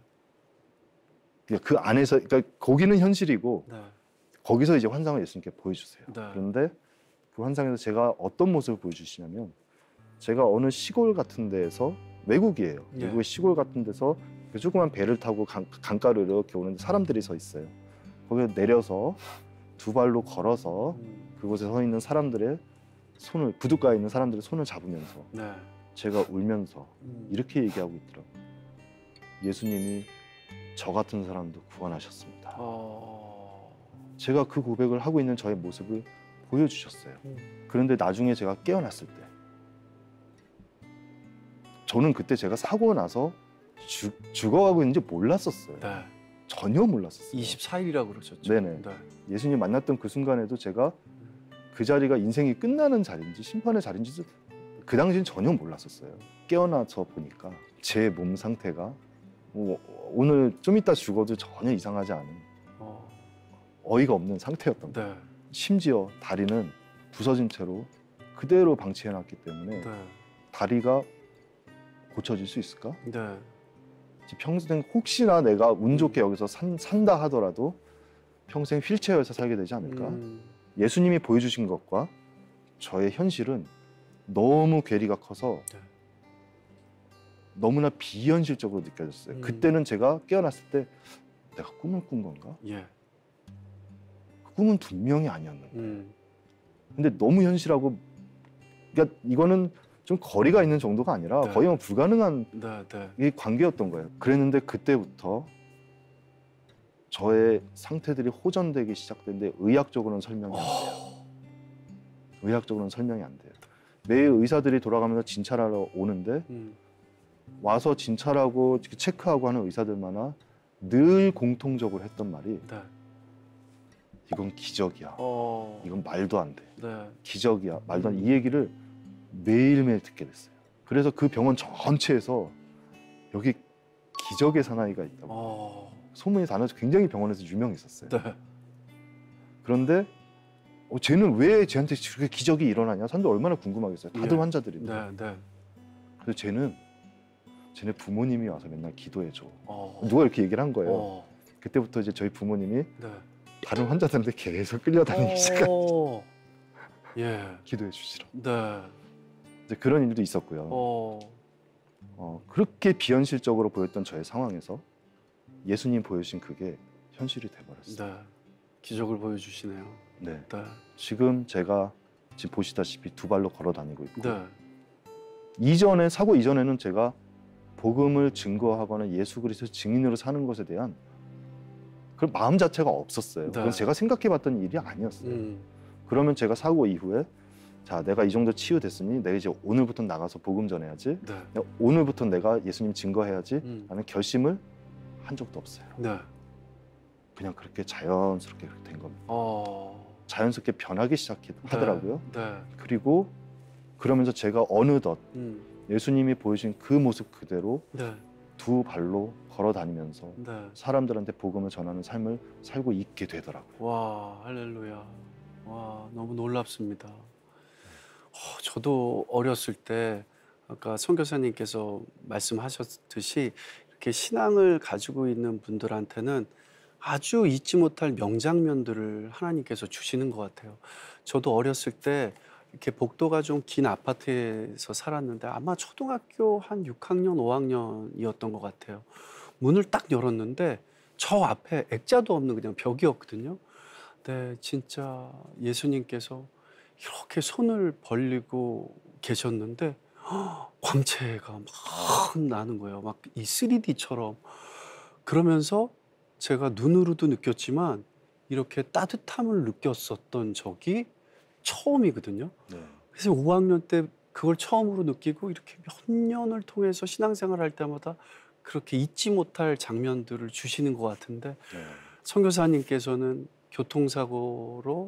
네. 그 안에서 그러니까 거기는 현실이고 네. 거기서 이제 환상을 예수님께 보여주세요. 네. 그런데 그 환상에서 제가 어떤 모습을 보여주시냐면 제가 어느 시골 같은 데에서 외국이에요. 네. 미국의 시골 같은 데서 조그만 배를 타고 강가로 이렇게 오는데 사람들이 서 있어요. 거기에 내려서 두 발로 걸어서 그곳에 서 있는 사람들의 손을 부둣가에 있는 사람들의 손을 잡으면서 네. 제가 울면서 이렇게 얘기하고 있더라고요. 예수님이 저 같은 사람도 구원하셨습니다. 제가 그 고백을 하고 있는 저의 모습을 보여주셨어요. 그런데 나중에 제가 깨어났을 때 저는 그때 제가 사고 나서 죽어가고 있는지 몰랐었어요. 네. 전혀 몰랐었어요. 24일이라고 그러셨죠. 네네. 네. 예수님 만났던 그 순간에도 제가 그 자리가 인생이 끝나는 자리인지 심판의 자리인지 그 당시엔 전혀 몰랐었어요. 깨어나서 보니까 제 몸 상태가 오늘 좀 이따 죽어도 전혀 이상하지 않은 어이가 없는 상태였던 거예요. 네. 심지어 다리는 부서진 채로 그대로 방치해놨기 때문에 네. 다리가 고쳐질 수 있을까? 네. 평생 혹시나 내가 운 좋게 여기서 산다 하더라도 평생 휠체어에서 살게 되지 않을까? 예수님이 보여주신 것과 저의 현실은 너무 괴리가 커서 네. 너무나 비현실적으로 느껴졌어요. 그때는 제가 깨어났을 때 내가 꿈을 꾼 건가? 예. 그 꿈은 분명히 아니었는데 근데 너무 현실하고 그러니까 이거는 좀 거리가 있는 정도가 아니라 네. 거의 뭐 불가능한 네. 네. 이 관계였던 거예요. 그랬는데 그때부터 저의 상태들이 호전되기 시작됐는데 의학적으로는 설명이 안 돼요. 의학적으로는 설명이 안 돼요. 매일 의사들이 돌아가면서 진찰하러 오는데 와서 진찰하고 체크하고 하는 의사들마다 늘 공통적으로 했던 말이 네. 이건 기적이야. 이건 말도 안 돼. 네. 기적이야. 말도 안 돼. 이 얘기를 매일매일 듣게 됐어요. 그래서 그 병원 전체에서 여기 기적의 사나이가 있다고 소문이 다녀서 굉장히 병원에서 유명했었어요. 네. 그런데 쟤는 왜 쟤한테 그렇게 기적이 일어나냐? 사람들 얼마나 궁금하겠어요. 다들 예. 환자들인데. 네. 네. 그래서 쟤네 부모님이 와서 맨날 기도해줘. 누가 이렇게 얘기를 한 거예요. 그때부터 이제 저희 부모님이 네. 다른 환자들한테 계속 끌려다니기 시작한 예. 기도해 주시라고. 네. 이제 그런 일도 있었고요. 그렇게 비현실적으로 보였던 저의 상황에서 예수님 보여주신 그게 현실이 돼버렸어요. 네. 기적을 보여주시네요. 네. 네. 지금 제가 지금 보시다시피 두 발로 걸어 다니고 있고 네. 사고 이전에는 제가 복음을 증거하거나 예수 그리스도 증인으로 사는 것에 대한 그런 마음 자체가 없었어요. 네. 그건 제가 생각해봤던 일이 아니었어요. 그러면 제가 사고 이후에 자, 내가 이 정도 치유됐으니 내가 이제 오늘부터 나가서 복음 전해야지. 네. 오늘부터 내가 예수님 증거해야지 라는 결심을 한 적도 없어요. 네. 그냥 그렇게 자연스럽게 그렇게 된 겁니다. 자연스럽게 변하기 시작하더라고요. 네. 그리고 그러면서 제가 어느덧 예수님이 보여준 그 모습 그대로 네. 두 발로 걸어 다니면서 네. 사람들한테 복음을 전하는 삶을 살고 있게 되더라고요. 와, 할렐루야. 와, 너무 놀랍습니다. 저도 어렸을 때 아까 선교사님께서 말씀하셨듯이 이렇게 신앙을 가지고 있는 분들한테는 아주 잊지 못할 명장면들을 하나님께서 주시는 것 같아요. 저도 어렸을 때 이렇게 복도가 좀 긴 아파트에서 살았는데 아마 초등학교 한 6학년, 5학년이었던 것 같아요. 문을 딱 열었는데 저 앞에 액자도 없는 그냥 벽이었거든요. 네, 진짜 예수님께서 이렇게 손을 벌리고 계셨는데 광채가 막 나는 거예요. 막 이 3D처럼. 그러면서 제가 눈으로도 느꼈지만 이렇게 따뜻함을 느꼈었던 적이 처음이거든요. 네. 그래서 5학년 때 그걸 처음으로 느끼고 이렇게 몇 년을 통해서 신앙생활 할 때마다 그렇게 잊지 못할 장면들을 주시는 것 같은데 네. 선교사님께서는 교통사고로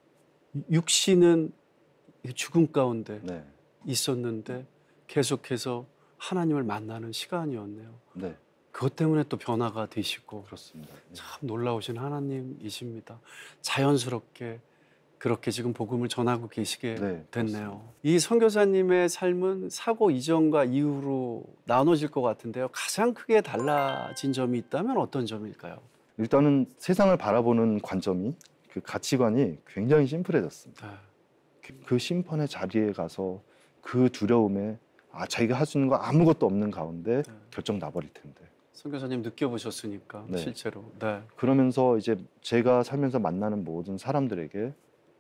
육신은 죽음 가운데 네. 있었는데 계속해서 하나님을 만나는 시간이었네요. 네. 그것 때문에 또 변화가 되시고 그렇습니다. 네. 참 놀라우신 하나님이십니다. 자연스럽게 그렇게 지금 복음을 전하고 계시게 네, 됐네요. 이 선교사님의 삶은 사고 이전과 이후로 나눠질 것 같은데요. 가장 크게 달라진 점이 있다면 어떤 점일까요? 일단은 세상을 바라보는 관점이 그 가치관이 굉장히 심플해졌습니다. 네. 그 심판의 자리에 가서 그 두려움에 자기가 할 수 있는 거 아무것도 없는 가운데 네. 결정 나버릴 텐데. 선교사님 느껴보셨으니까 네. 실제로. 네. 그러면서 이제 제가 살면서 만나는 모든 사람들에게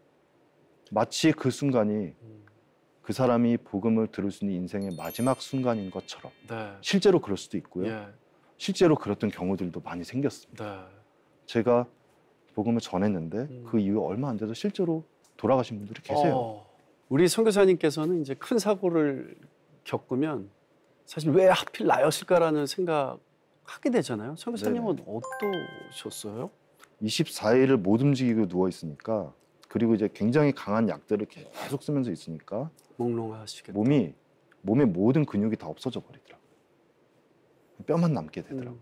마치 그 순간이 그 사람이 복음을 들을 수 있는 인생의 마지막 순간인 것처럼 네. 실제로 그럴 수도 있고요. 예. 실제로 그랬던 경우들도 많이 생겼습니다. 네. 제가 복음을 전했는데 그 이후 얼마 안 돼서 실제로 돌아가신 분들이 계세요. 우리 선교사님께서는 이제 큰 사고를 겪으면 사실 왜 하필 나였을까라는 생각하게 되잖아요. 선교사님은 어떠셨어요? 24일을 못 움직이고 누워 있으니까 그리고 이제 굉장히 강한 약들을 계속 쓰면서 있으니까 몽롱하시겠다. 몸의 모든 근육이 다 없어져 버리더라고요. 뼈만 남게 되더라고요.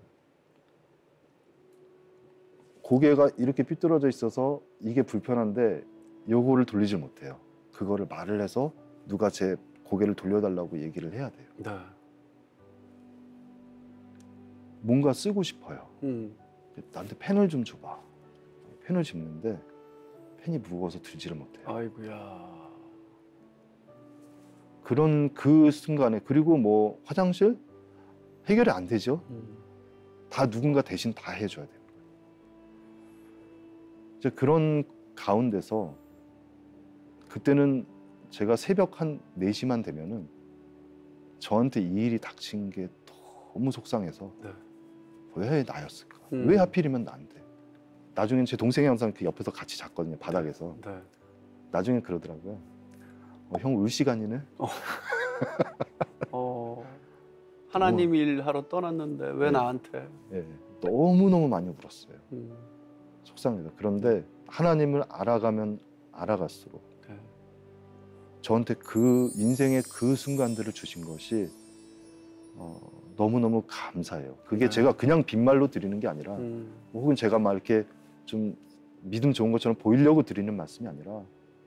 고개가 이렇게 삐뚤어져 있어서 이게 불편한데 요거를 돌리질 못해요. 그거를 말을 해서 누가 제 고개를 돌려달라고 얘기를 해야 돼요. 네. 뭔가 쓰고 싶어요. 나한테 펜을 좀 줘봐. 펜을 짚는데 펜이 무거워서 들지를 못해요. 아이고야. 그런 그 순간에 그리고 뭐 화장실 해결이 안 되죠. 다 누군가 대신 다 해줘야 돼요. 이제 그런 가운데서 그때는 제가 새벽 한 4시만 되면은 저한테 이 일이 닥친 게 너무 속상해서 네. 왜 나였을까? 왜 하필이면 나인데? 나중엔 제 동생이 항상 그 옆에서 같이 잤거든요. 바닥에서. 네. 나중에 그러더라고요. 형 울 시간이네? 하나님 일하러 떠났는데 왜 네. 나한테? 예, 너무너무 많이 울었어요. 속상해서. 그런데 하나님을 알아가면 알아갈수록 네. 저한테 그 인생의 그 순간들을 주신 것이 너무너무 감사해요. 그게 네. 제가 그냥 빈말로 드리는 게 아니라 혹은 제가 막 이렇게 좀 믿음 좋은 것처럼 보이려고 드리는 말씀이 아니라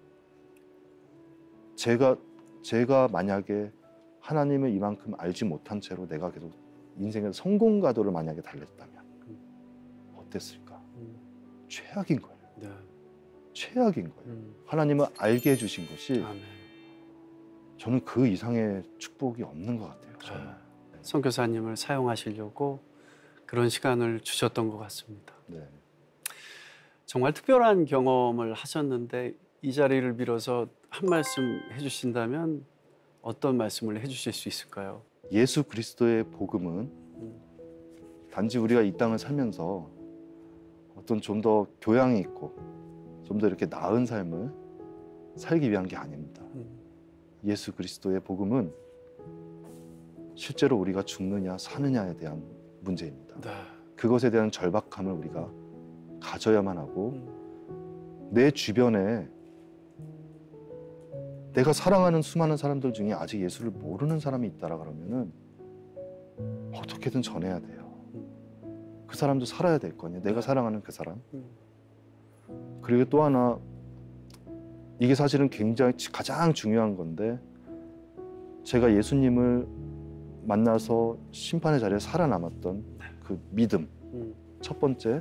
제가 만약에 하나님을 이만큼 알지 못한 채로 내가 계속 인생의 성공 가도를 만약에 달렸다면 어땠을까? 최악인 거예요. 네. 최악인 거예요. 하나님을 알게 해주신 것이 아멘. 저는 그 이상의 축복이 없는 것 같아요. 저는. 선교사님을 사용하시려고 그런 시간을 주셨던 것 같습니다. 네. 정말 특별한 경험을 하셨는데 이 자리를 빌어서 한 말씀 해주신다면 어떤 말씀을 해주실 수 있을까요? 예수 그리스도의 복음은 단지 우리가 이 땅을 살면서 어떤 좀 더 교양이 있고 좀 더 이렇게 나은 삶을 살기 위한 게 아닙니다. 예수 그리스도의 복음은 실제로 우리가 죽느냐 사느냐에 대한 문제입니다. 네. 그것에 대한 절박함을 우리가 가져야만 하고 내 주변에 내가 사랑하는 수많은 사람들 중에 아직 예수를 모르는 사람이 있다라 그러면은 어떻게든 전해야 돼요. 그 사람도 살아야 될 거 아니에요. 내가 사랑하는 그 사람. 그리고 또 하나, 이게 사실은 굉장히 가장 중요한 건데, 제가 예수님을 만나서 심판의 자리에 살아남았던 그 믿음. 첫 번째,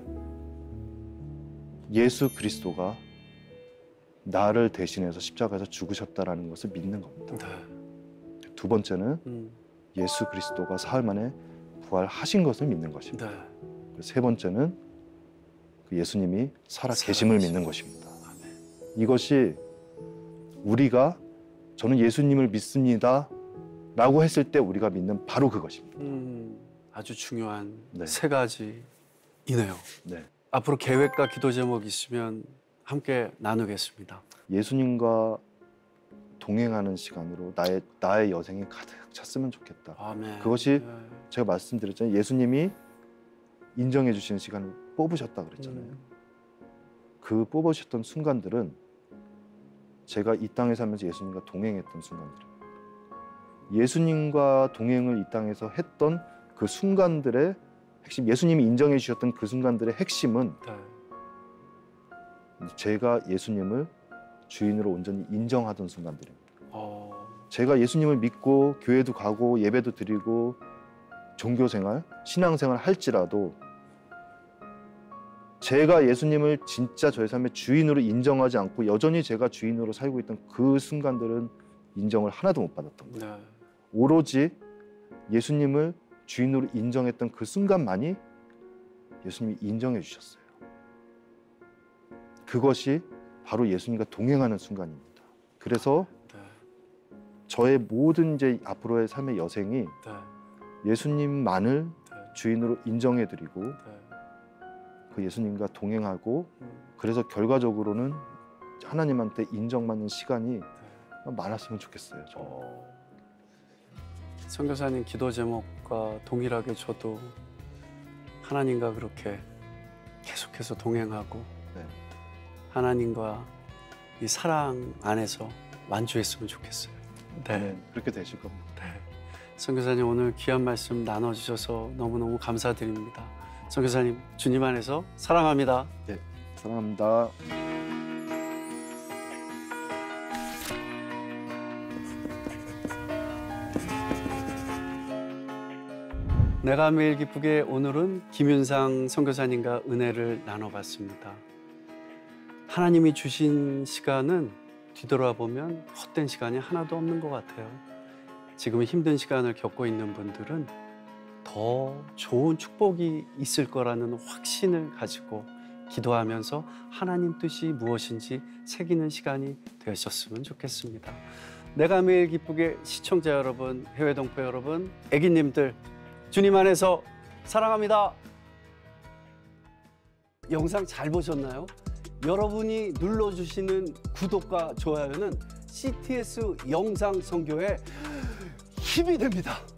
예수 그리스도가 나를 대신해서 십자가에서 죽으셨다라는 것을 믿는 겁니다. 두 번째는 예수 그리스도가 사흘 만에 부활하신 것을 믿는 것입니다. 세 번째는 그 예수님이 살아 계심을 믿는 것입니다. 이것이 우리가 저는 예수님을 믿습니다 라고 했을 때 우리가 믿는 바로 그것입니다. 아주 중요한 네. 세 가지이네요. 네. 앞으로 계획과 기도 제목 있으면 함께 나누겠습니다. 예수님과 동행하는 시간으로 나의 여생이 가득 찼으면 좋겠다. 아멘. 그것이 제가 말씀드렸잖아요. 예수님이 인정해 주시는 시간을 뽑으셨다 그랬잖아요. 그 뽑으셨던 순간들은 제가 이 땅에 살면서 예수님과 동행했던 순간들입니다. 예수님과 동행을 이 땅에서 했던 그 순간들의 핵심, 예수님이 인정해 주셨던 그 순간들의 핵심은 제가 예수님을 주인으로 온전히 인정하던 순간들입니다. 제가 예수님을 믿고 교회도 가고 예배도 드리고 종교생활, 신앙생활 할지라도 제가 예수님을 진짜 저의 삶의 주인으로 인정하지 않고 여전히 제가 주인으로 살고 있던 그 순간들은 인정을 하나도 못 받았던 거예요. 오로지 예수님을 주인으로 인정했던 그 순간만이 예수님이 인정해 주셨어요. 그것이 바로 예수님과 동행하는 순간입니다. 그래서 저의 모든 이제 앞으로의 삶의 여생이 예수님만을 주인으로 인정해드리고 그 예수님과 동행하고 그래서 결과적으로는 하나님한테 인정받는 시간이 많았으면 좋겠어요. 선교사님 기도 제목과 동일하게 저도 하나님과 그렇게 계속해서 동행하고 하나님과 이 사랑 안에서 완주했으면 좋겠어요. 네, 그렇게 되실 겁니다. 선교사님 오늘 귀한 말씀 나눠주셔서 너무너무 감사드립니다. 선교사님 주님 안에서 사랑합니다. 네, 사랑합니다. 내가 매일 기쁘게 오늘은 김윤상 선교사님과 은혜를 나눠봤습니다. 하나님이 주신 시간은 뒤돌아보면 헛된 시간이 하나도 없는 것 같아요. 지금 힘든 시간을 겪고 있는 분들은 더 좋은 축복이 있을 거라는 확신을 가지고 기도하면서 하나님 뜻이 무엇인지 새기는 시간이 되셨으면 좋겠습니다. 내가 매일 기쁘게 시청자 여러분, 해외 동포 여러분, 애기님들 주님 안에서 사랑합니다. 영상 잘 보셨나요? 여러분이 눌러주시는 구독과 좋아요는 CTS 영상 선교에 힘이 됩니다.